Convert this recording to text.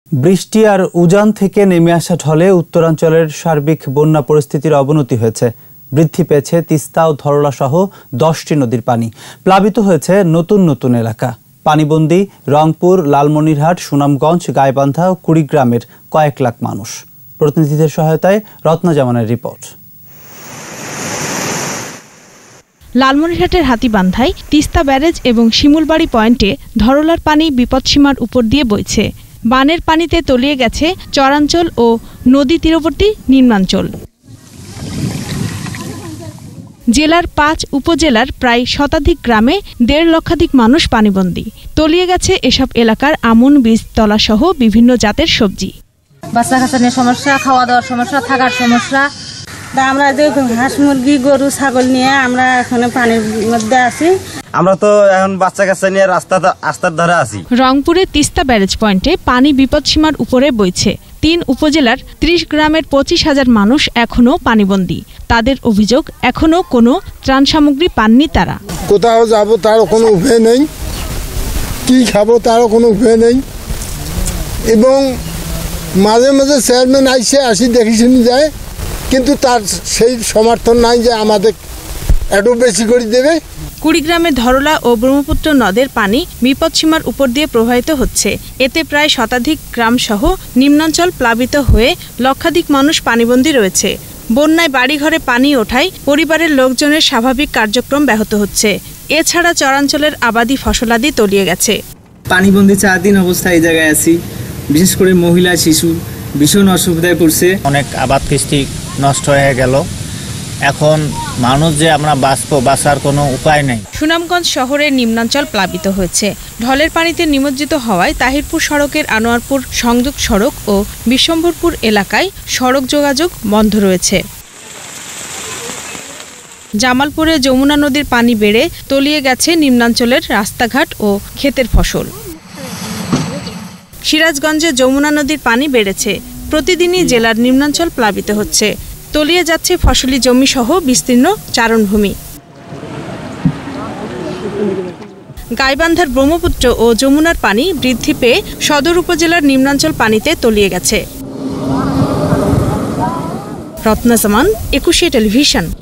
বৃষ্টি আর উজান থেকে নেমে আসা ঢলে উত্তরাঞ্চলের সার্বিক বন্যা পরিস্থিতির অবনতি হয়েছে। বৃদ্ধি পেয়েছে তিস্তা ও ধরলা সহ 10টি নদীর পানি। প্লাবিত হয়েছে নতুন নতুন এলাকা। পানিবন্দী রংপুর, লালমনিরহাট, সুনামগঞ্জ, গাইবান্ধা ও কুড়িগ্রামের কয়েক লাখ মানুষ। প্রতিনিধিদের সহায়তায় রত্না জামানের রিপোর্ট। লালমনিরহাটের হাতীবান্ধায় তিস্তা ব্যারেজ এবং শিমুলবাড়ি পয়েন্টে ধরলার পানি বিপদসীমার উপর দিয়ে বইছে। বানের পানিতে তলিয়ে গেছে চরাঞ্চল ও নদী তীরবর্তী নিম্নাঞ্চল। জেলার 5 উপজেলার প্রায় শতাধিক গ্রামে 1.5 লক্ষাধিক মানুষ পানিবন্দী। তলিয়ে গেছে এসব এলাকার আমন, বীজতলা সহ বিভিন্ন জাতের সবজি। বাচ্চা কাচ্চা নিয়ে সমস্যা, খাওয়া দাওয়ার সমস্যা, থাকার সমস্যা। আমরা হাঁস মুরগি গরু ছাগল নিয়ে আমরা এখানে পানির মধ্যে আছি। আমরা তো এখন বাচ্চা কাচ্চা নিয়ে রাস্তার ধারে আছি। রংপুরের তিস্তা ব্যারেজ পয়েন্টে পানি বিপদসীমার উপরে বইছে। 3 উপজেলার 30 গ্রামের 25,000 মানুষ এখনো পানিবন্দী। তাদের অভিযোগ, এখনো কোনো ত্রাণ সামগ্রী পাননি তারা। কোথাও যাবো তারও কোনো উপায় নেই, কি খাবো তারও কোনো উপায় নেই। এবং মাঝে মাঝে চেয়ারম্যান আসি দেখি শুনি যায়, কিন্তু তার সেই সমর্থন নাই যে আমাদের একটু বেশি করে দেবে। কুড়িগ্রামে ধরলা ও ব্রহ্মপুত্র নদের পানি বিপদসীমার উপর দিয়ে প্রবাহিত হচ্ছে। এতে প্রায় শতাধিক গ্রাম সহ নিম্নাঞ্চল প্লাবিত হয়ে লক্ষাধিক মানুষ পানিবন্দী রয়েছে। বন্যায় বাড়িঘরে পানি ওঠায় পরিবারের লোকজনের স্বাভাবিক কার্যক্রম ব্যাহত হচ্ছে। এছাড়া চরাঞ্চলের আবাদি ফসলাদি তলিয়ে গেছে। পানিবন্দী 4 দিন অবস্থায় এই জায়গায় আছি। বিশেষ করে মহিলা, শিশু ভীষণ অসুবিধায় পড়ছে। অনেক আবাদ কৃষি নষ্ট হয়ে গেল। এখন মানুষ যে আমরা বাঁচার কোনো উপায় নেই। সুনামগঞ্জ শহরের নিম্নাঞ্চল প্লাবিত হয়েছে। ঢলের পানিতে নিমজ্জিত হওয়ায় তাহিরপুর সড়কের আনোয়ারপুর সংযোগ সড়ক ও বিশ্বম্ভরপুর এলাকায় সড়ক যোগাযোগ বন্ধ রয়েছে। জামালপুরে যমুনা নদীর পানি বেড়ে তলিয়ে গেছে নিম্নাঞ্চলের রাস্তাঘাট ও ক্ষেতের ফসল। সিরাজগঞ্জে যমুনা নদীর পানি বেড়েছে। প্রতিদিনই জেলার নিম্নাঞ্চল প্লাবিত হচ্ছে। তলিয়ে যাচ্ছে ফসলি জমি সহ বিস্তীর্ণ চারণভূমি। গাইবান্ধার ব্রহ্মপুত্র ও যমুনার পানি বৃদ্ধি পেয়ে সদর উপজেলার নিম্নাঞ্চল পানিতে তলিয়ে গেছে। রত্না জামান, 21 টেলিভিশন।